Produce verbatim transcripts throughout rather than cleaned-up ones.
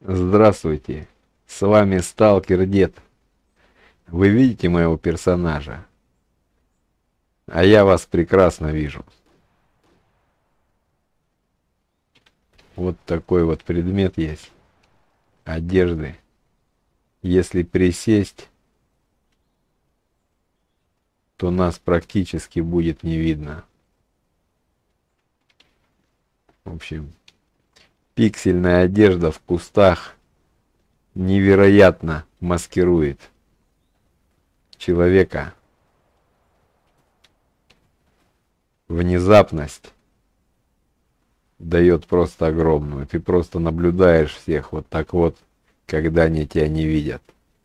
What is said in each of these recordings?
Здравствуйте, с вами Сталкер Дед. Вы видите моего персонажа? А я вас прекрасно вижу. Вот такой вот предмет есть. Одежды. Если присесть, то нас практически будет не видно. В общем, пиксельная одежда в кустах невероятно маскирует человека. Внезапность дает просто огромную. Ты просто наблюдаешь всех вот так вот, когда они тебя не видят.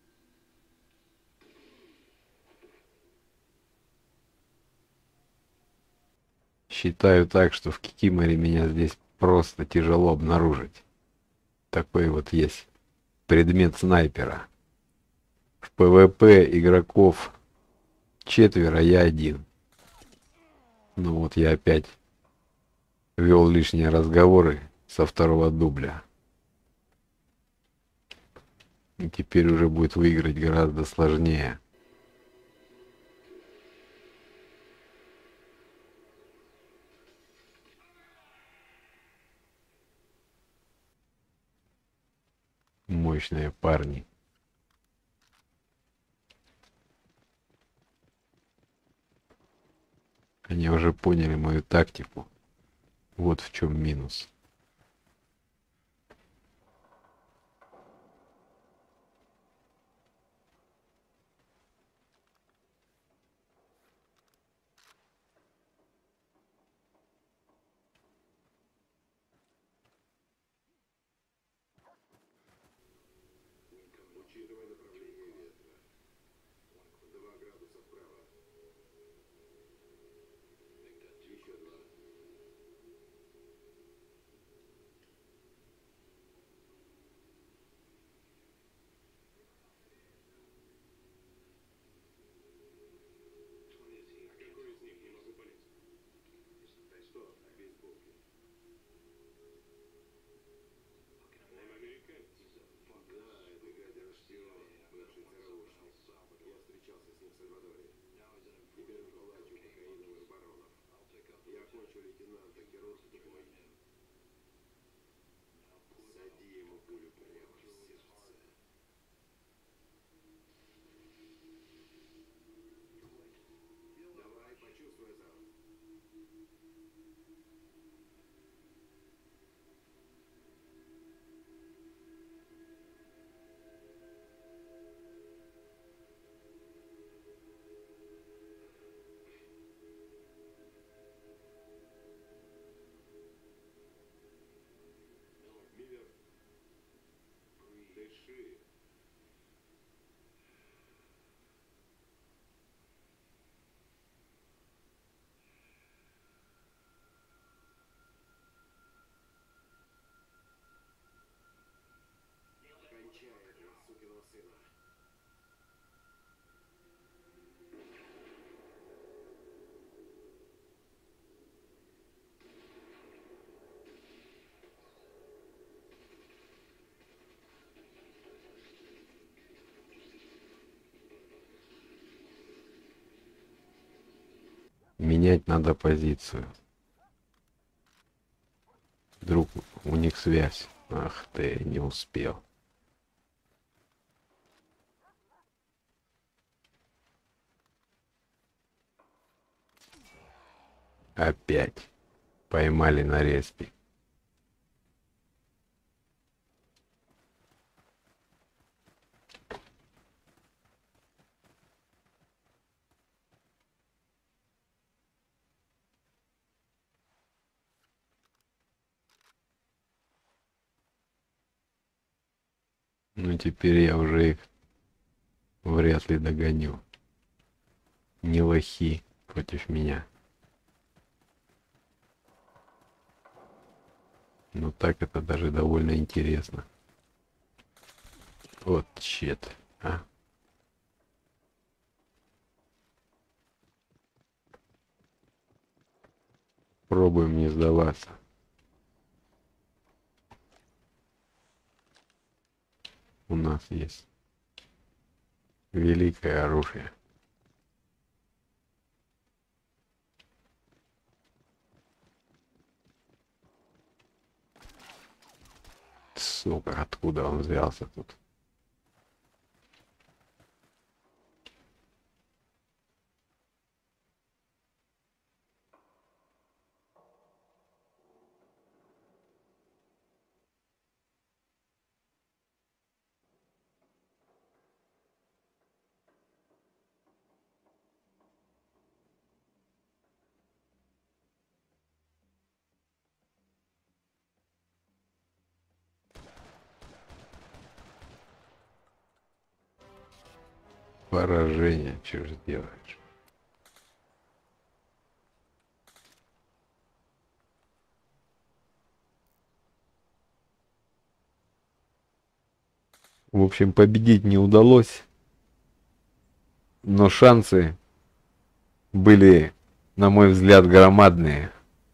Считаю так, что в Кикиморе меня здесь просто тяжело обнаружить. Такой вот есть предмет снайпера. В ПВП игроков четверо, я один. Ну вот я опять вел лишние разговоры со второго дубля. И теперь уже будет выиграть гораздо сложнее. Мощные парни. Они уже поняли мою тактику. Вот в чем минус. Менять надо позицию. Вдруг у них связь. Ах ты, не успел. Опять поймали на респе. Ну теперь я уже их вряд ли догоню. Не лохи против меня. Но так это даже довольно интересно. Вот щет, а. Пробуем не сдаваться. у нас есть великое оружие. Сука, откуда он взялся тут? Поражение, что же делаешь? В общем, победить не удалось, но шансы были, на мой взгляд, громадные.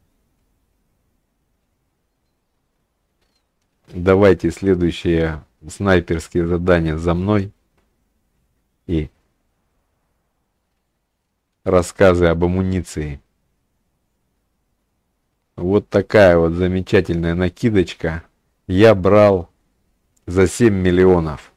Давайте следующие снайперские задания за мной и рассказы об амуниции. Вот такая вот замечательная накидочка. Я брал за семь миллионов.